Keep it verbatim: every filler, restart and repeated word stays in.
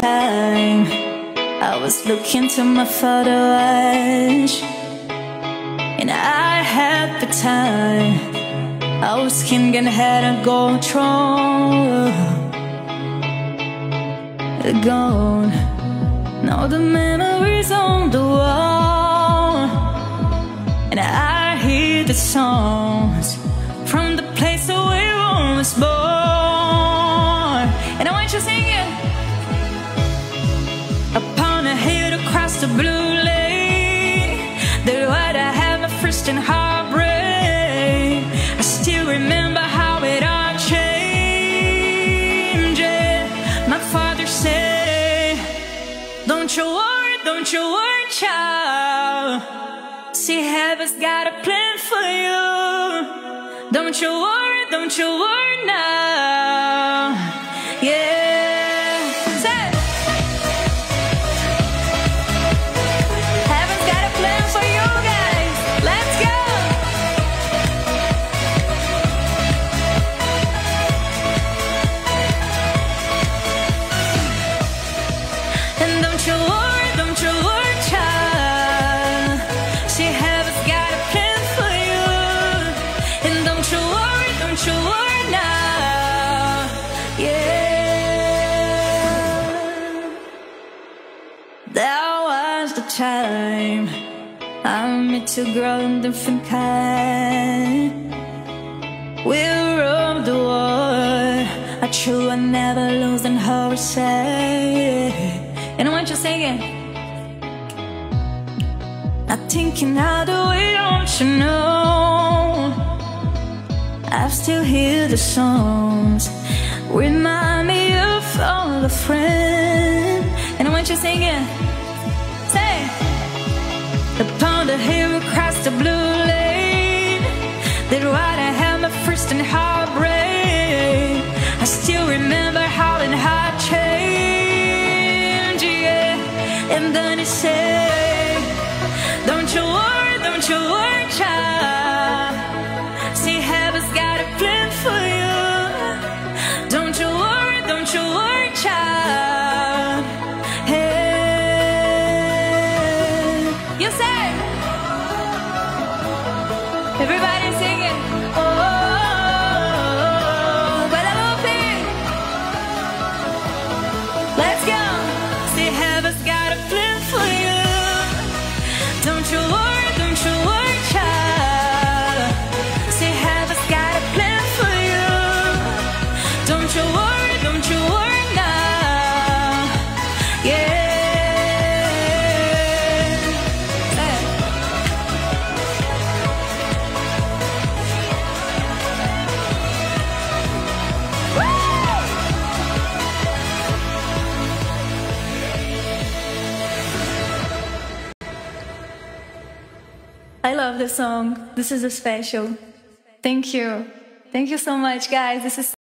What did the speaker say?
time I was looking to my photo eyes, and I had the time I was king and had a gold throne. Gone, now the memories on the wall, and I hear the songs from the place where I was born. And I want you to sing it. Upon a hill across the blue lake, there what I have my first and heartbreak. I still remember how it all changed. Yeah. My father said, don't you worry, don't you worry, child. See, heaven's got a plan for you. Don't you worry, don't you worry now. Yeah. Time I'm meant to grow in different kind. We'll roam the world. I true I never lose in her side. And I want you to sing it. Not thinking how do we don't you know I still hear the songs remind me of all the friends. And I want you to sing it. Upon the hill across the blue lane, that what I had my first and heartbreak. I still remember how and heart changed, yeah. And then he said, don't you worry, don't you worry, child. See, heaven's got a plan for you. Don't you worry, don't you worry, child. Hey. You say, everybody singing. Oh, Guadalupe. Let's go. See, heaven's got a plan for you. Don't you worry, don't you worry, child. See, heaven's got a plan for you. Don't you worry, don't you worry now. Yeah. I love this song. This is a special. Thank you. Thank you so much, guys. This is